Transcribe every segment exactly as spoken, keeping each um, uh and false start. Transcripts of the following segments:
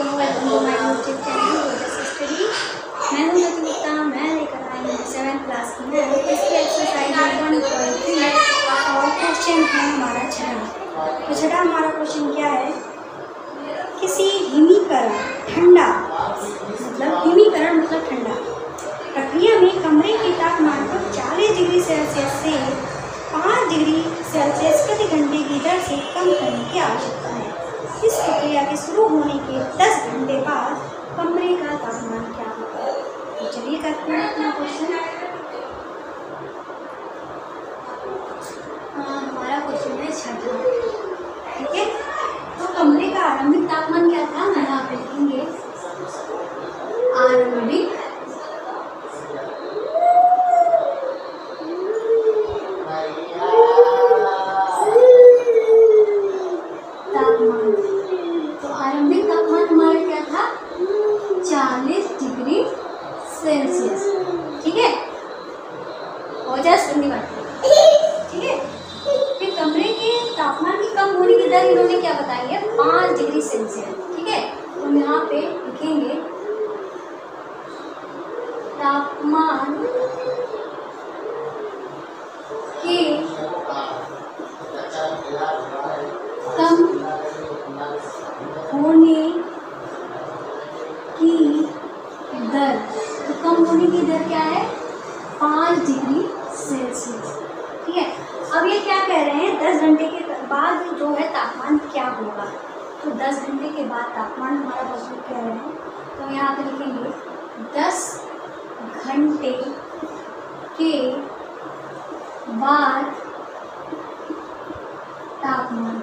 Welcome to my YouTube channel रोजस study. मैं हूं नती गुप्ता। मैं लेकर आई हूँ सेवेंथ क्लास की मैथ इसकी एक्सरसाइज वन पॉइंट थ्री और क्वेश्चन है हमारा छठा। तो छठा हमारा क्वेश्चन क्या है, किसी हिमीकरण ठंडा मतलब हिमीकरण मतलब ठंडा प्रक्रिया में कमरे के तापमान को चालीस डिग्री सेल्सियस से पाँच डिग्री सेल्सियस प्रति घंटे की दर से कम करने की आवश्यकता है। इस प्रक्रिया के शुरू होने के दस घंटे बाद कमरे का तापमान क्या होगा। तो चलिए करते हैं अपना क्वेश्चन। हमारा क्वेश्चन है छठा, ठीक है। तो कमरे का आरंभिक तापमान क्या था, हम यहाँ पे लिखेंगे आरंभिक तापमान। तो आरंभिक तापमान हमारा क्या था, चालीस डिग्री सेल्सियस, ठीक है। और जस्ट सुननी बात, ठीक है। फिर कमरे के तापमान की कम होने की दर इन्होंने क्या बताई है, पाँच डिग्री सेल्सियस, ठीक है। तो हम यहाँ पे लिखेंगे तापमान के कम होने की दर, तो कम होने की दर क्या है, पाँच डिग्री सेल्सियस, ठीक है। अब ये क्या कह रहे हैं, दस घंटे के बाद जो है तापमान क्या होगा। तो दस घंटे के बाद तापमान हमारा क्वेश्चन कह रहे हैं, तो यहाँ पे लिखेंगे दस घंटे के बाद तापमान,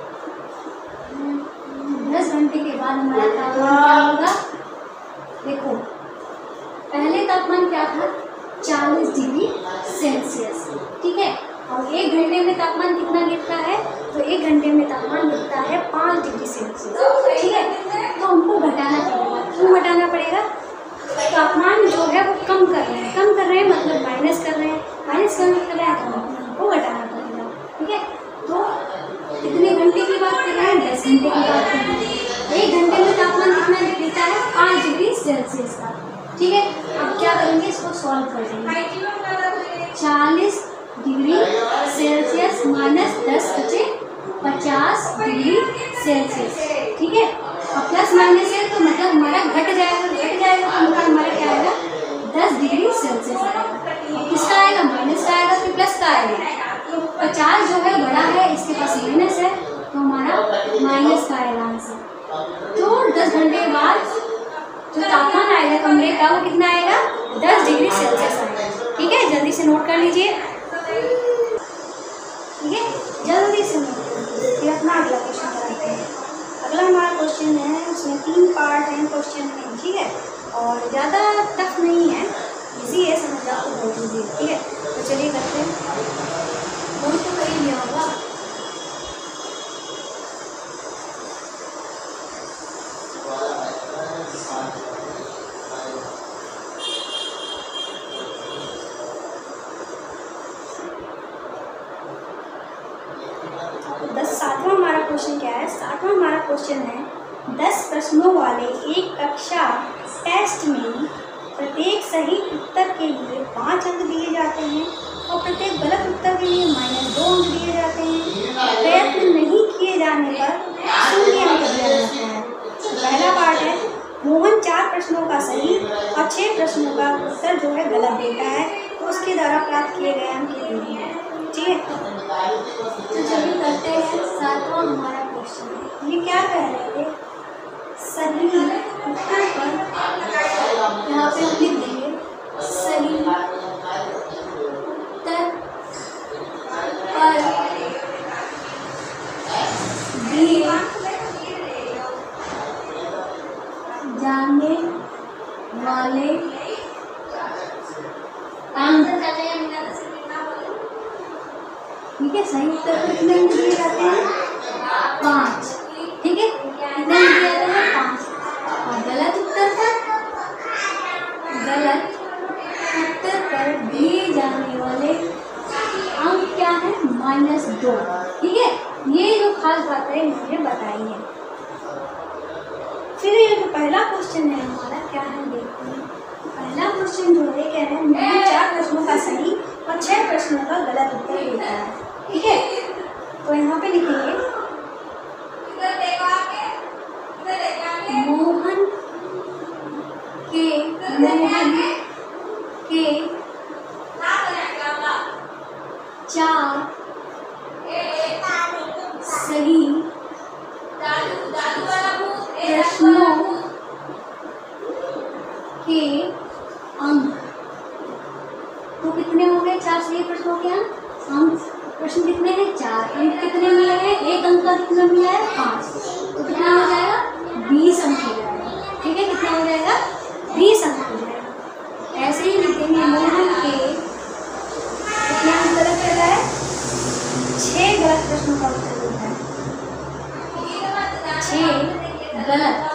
दस घंटे के बाद हमारा तापमान क्या होगा। देखो पहले तापमान क्या था, चालीस डिग्री सेल्सियस, ठीक है। और एक घंटे में तापमान कितना गिरता है, तो एक घंटे में तापमान गिरता है पाँच डिग्री सेल्सियस, ठीक है। तो हमको घटाना पड़ेगा। क्यों घटाना पड़ेगा, तापमान जो है वो कम कर रहे हैं, कम कर रहे हैं मतलब माइनस कर रहे हैं, माइनस करने कर रहे हैं तो हमको घटाना पड़ेगा, ठीक है। तो कितने घंटे की बात कर रहे हैं, दस घंटे की बात कर रहे हैं। एक घंटे में तापमान कितना गिरता है, पाँच डिग्री सेल्सियस का, ठीक है। अब क्या करेंगे, इसको सॉल्व कर देंगे। चालीस डिग्री सेल्सियस माइनस दस बचे पचास डिग्री सेल्सियस, ठीक है। और प्लस माइनस है तो मतलब हमारा घट जाएगा, घट जाएगा तो मतलब हमारा क्या आएगा, दस डिग्री सेल्सियस आएगा। किसका आएगा, माइनस का आएगा, फिर प्लस का आएगा। तो पचास जो है बड़ा है, इसके पास माइनस है, तो हमारा माइनस का आएगा आंसर। तो दस घंटे बाद जो तापमान आएगा कमरे का वो कितना आएगा, दस डिग्री सेल्सियस आएगा, ठीक है। जल्दी से नोट कर लीजिए, ठीक है, जल्दी से नोट कर लीजिए। फिर अपना अगला क्वेश्चन कराते हैं। अगला हमारा क्वेश्चन है, उसमें तीन पार्ट हैं क्वेश्चन में, ठीक है। और ज़्यादा टफ नहीं है, इजी है, समझ आपको बहुत ईजी है, ठीक है। तो चलिए करते हैं, बहुत तो करीब नहीं होगा। दस सातवां हमारा क्वेश्चन क्या है, सातवां हमारा क्वेश्चन है, दस प्रश्नों वाले एक कक्षा टेस्ट में प्रत्येक सही उत्तर के लिए पाँच अंक दिए जाते हैं और प्रत्येक गलत उत्तर के लिए माइनस दो अंक दिए जाते हैं। प्रयत्न नहीं किए जाने पर शून्य अंक दिया जाता है। तो पहला पार्ट है, मोहन चार प्रश्नों का सही और छः प्रश्नों का उत्तर जो है गलत देता है, तो उसके द्वारा प्राप्त किए गए अंक कितने हैं, ठीक है। तो चलिए करते हैं सातवां हमारा क्वेश्चन है। ये क्या कह रहे थे, सही उत्तर पर यहाँ पे हम लिख देंगे सही उत्तर पर दिए जाने वाले अंक, ठीक है। सही उत्तर पर कितने अंक दिए जाते हैं, पाँच, ठीक है। कितने अंक दिए जाते हैं, पाँच। और गलत उत्तर पर, गलत उत्तर पर दिए जाने वाले अंक क्या है, माइनस दो, ठीक है। ये जो खास बात है मुझे बताई है। फिर ये जो पहला क्वेश्चन है हमारा क्या है देखते हैं। पहला क्वेश्चन जो है कह रहे हैं निम्न चार प्रश्नों का सही और छह प्रश्नों का गलत उत्तर देता है। ठीक है, तो यहाँ पे लिखेंगे मोहन के मोहन के चार सही प्रश्नों के अंक, तो कितने हो गए चार सही प्रश्नों के अंक? अंक प्रश्न कितने हैं? चार। अंक कितने मिले हैं? एक अंक का कितना मिला है? पाँच। तो कितना हो जाएगा? बीस अंक हो जाएगा। ठीक है, कितना हो जाएगा? बीस अंक हो जाएगा। ऐसे ही लिखेंगे मोहन के कितने अंक गलत कर रहा है? छह गलत प्रश्नों का उत्तर देता है। छह गलत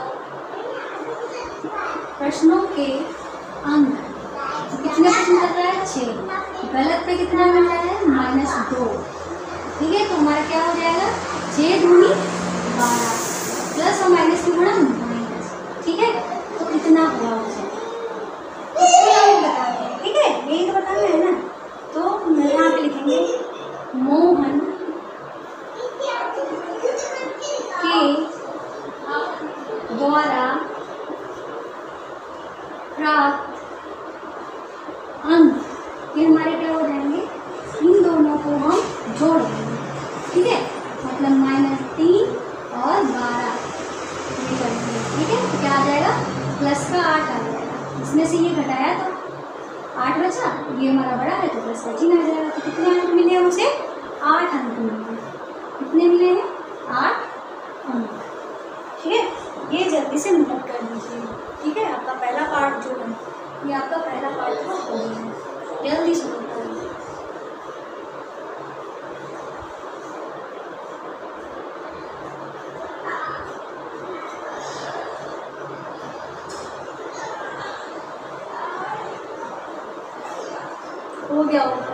प्रश्नों के अंक, कितने प्रश्न कर रहा है? छः। गलत पे कितना मिल रहा है? माइनस दो। ठीक है, तो हमारा क्या हो जाएगा? छः दूनी बारह, प्लस और माइनस की गुणा माइनस। ठीक है, तो कितना हुआ उसे बता दें। ठीक है, यही तो बताना है ना। तो यहाँ पे लिखेंगे मोहन के द्वारा प्राप्त अंक, ये हमारे क्या हो जाएंगे? इन दोनों को हम जोड़ देंगे। ठीक है, मतलब माइनस तीन और बारह ये करेंगे। ठीक है, तो क्या आ जाएगा? प्लस का आठ आ जाएगा। इसमें से ये घटाया तो आठ बचा, ये हमारा बड़ा है तो प्लस का चिन्ह आ जाएगा। तो कितने अंक मिले हैं उसे? आठ अंक मिले। कितने मिले हैं? आठ अंक। ठीक है, ये जल्दी से नोट कर दीजिए। ठीक है, आपका पहला पार्ट जो है ये आपका पहला पार्ट था, हो गया है। जल्दी से नोट कर दीजिए। हो गया होगा।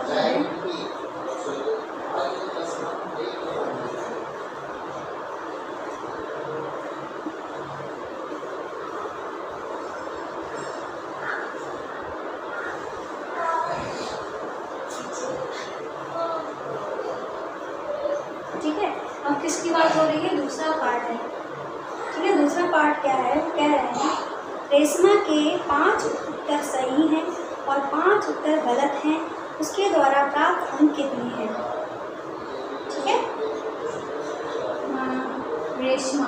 ठीक है, अब किसकी बात हो रही है? दूसरा पार्ट है। ठीक है, दूसरा पार्ट क्या है? कह रहे हैं रेशमा के पांच उत्तर सही हैं और पांच उत्तर गलत हैं, उसके द्वारा प्राप्त अंक कितने हैं? ठीक है, रेशमा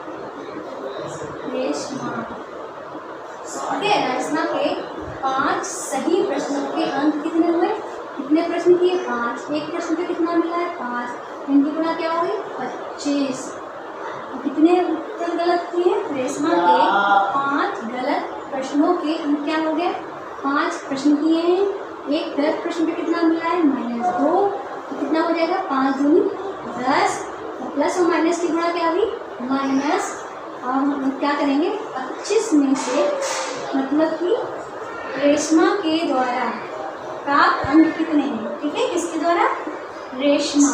रेशमा ठीक है, रेशमा के पांच सही प्रश्नों के अंक कितने हुए? कितने प्रश्न किए? पाँच। एक प्रश्न पे कितना मिला है? पाँच। इनकी गुणा क्या हो गई? पच्चीस। कितने उत्तर गलत किए? रेशमा के पांच गलत प्रश्नों के अंक क्या हो गए? पांच प्रश्न किए हैं, एक गलत प्रश्न पे कितना मिला है? माइनस दो। तो कितना हो जाएगा? पाँच दूनी दस, और प्लस और माइनस की गुणा क्या हुई? माइनस। और हम क्या करेंगे? पच्चीस में से मतलब कि रेशमा के द्वारा प्राप्त अंक कितने हैं? ठीक है, किसके द्वारा? रेशमा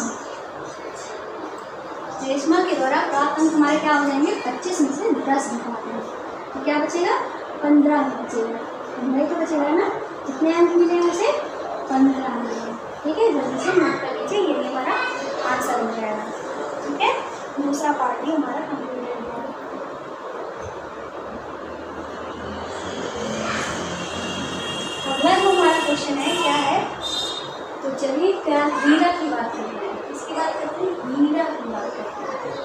रेशमा के द्वारा प्राप्त अंक हमारे क्या हो जाएंगे? पच्चीस में से दस घटाते हैं तो क्या बचेगा? पंद्रह अंक बचेगा। पंद्रह तो बचेगा ना। कितने अंक मिले हैं उसे? पंद्रह मिले। ठीक है, जल्दी से नोट कर लीजिए, ये हमारा आंसर हो जाएगा। ठीक है, दूसरा पार्ट भी हमारा कंप्लीट हो गया। अगला जो हमारा क्वेश्चन है क्या है? तो चलिए क्या हीरा की बात करते हैं। किसकी बात करते हैं? हीरा की बात करते हैं।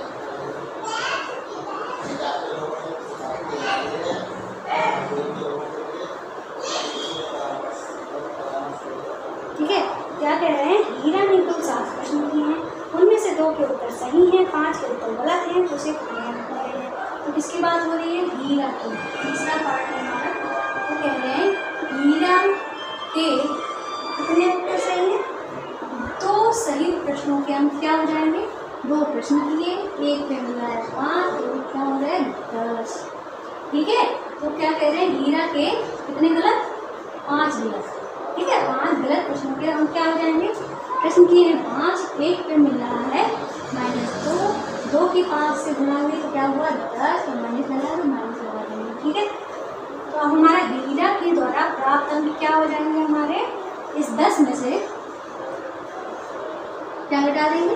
ठीक है, क्या कह रहे हैं? हीरा ने कुल सात प्रश्न किए हैं, उनमें से दो के उत्तर सही हैं, पांच के उत्तर गलत हैं, तो उसे कितने अंक मिले हैं? तो किसकी बात हो रही है? हीरा की। तीसरा पार्ट है हमारा। तो कह रहे हैं हीरा के कितने उत्तर सही हैं? दो सही प्रश्नों के अंक क्या हो जाएंगे? दो प्रश्न किए, एक पे मिला है पाँच, एक क्या हो रहा है? दस। ठीक है, तो क्या कह रहे हैं? हीरा के कितने गलत? पाँच गलत। ठीक है, पांच गलत प्रश्नों के अंक क्या हो जाएंगे? प्रश्न किए हैं पाँच, एक पे मिल रहा है माइनस दो, दो की पाँच से गुणा हुई तो क्या हुआ? दस, और माइनस लगा है। तो अब हमारा हीरा के द्वारा प्राप्त अंक क्या हो जाएंगे हमारे, इस दस में से क्या घटा देंगे,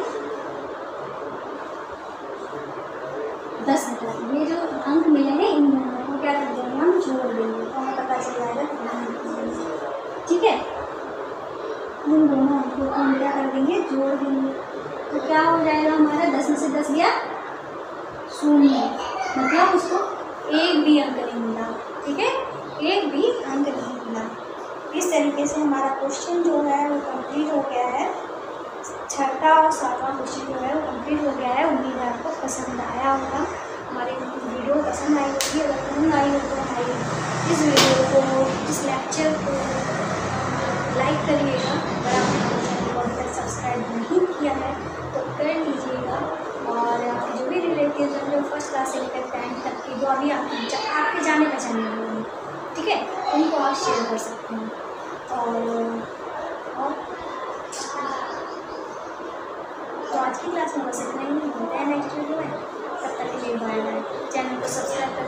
दस घटा देंगे। ये जो अंक मिलेंगे इन दोनों को क्या कर देंगे, हम जोड़ देंगे तो हमें पता चल जाएगा कितना, ठीक है। इन दोनों अंकों को हम क्या कर देंगे, जोड़ देंगे। तो क्या हो जाएगा हमारा, दस में से दस गया शून्य, मतलब उसको एक भी अंक नहीं मिला, ठीक है, एक भी अंक नहीं मिला। इस तरीके से हमारा क्वेश्चन जो है वो कंप्लीट हो गया है। छठा और सातवां क्वेश्चन जो है वो कंप्लीट हो गया है। उम्मीद है आपको पसंद आया होगा, हमारी वीडियो पसंद आई होगी। अगर पसंद आई हो तो हमारी इस वीडियो को, इस लेक्चर को लाइक करिएगा। अगर आपने हमारे चैनल को अभी तक सब्सक्राइब नहीं किया है तो कर लीजिएगा, और आपके जो भी रिलेटिव्स हैं जो फर्स्ट क्लास से लेकर टेंथ तक की जो अभी आपके आपके जाने पहचाने वाले हैं, ठीक है, उनको आप शेयर कर सकते हैं। और, और तो आज की क्लास में बस इतना ही, मिलते हैं नेक्स्ट वीडियो में। तब तक के लिए बाय बाय। चैनल को सब्सक्राइब